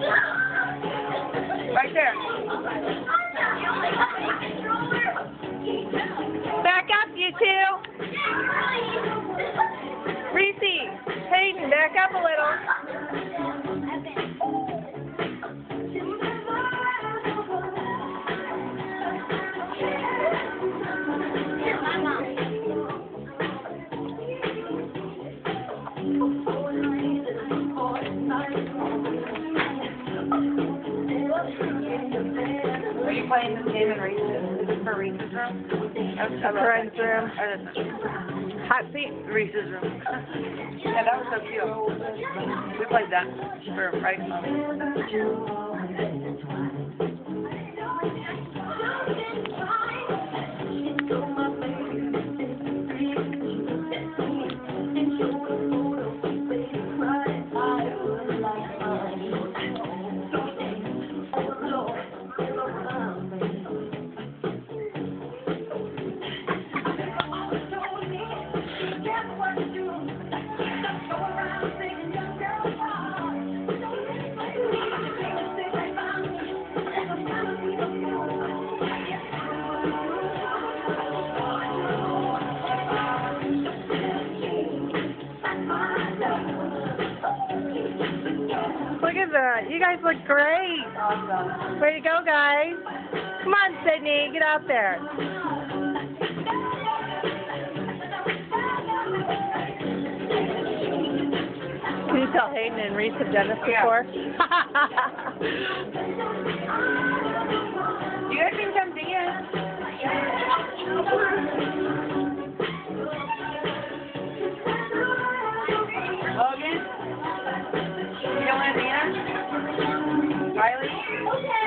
Right there. Back up, you two. Reese, Hayden, back up a little. Are you playing this game in Reese's? Is it for Reese's room? Friend's room. Hot seat. Reese's room. Yeah, that was so cute. We played that for right Look at that. You guys look great. Awesome. Way to go, guys. Come on, Sydney. Get out there. Can you tell Hayden and Reese have done this before? You guys can come dance. Logan? You don't want to dance? Riley?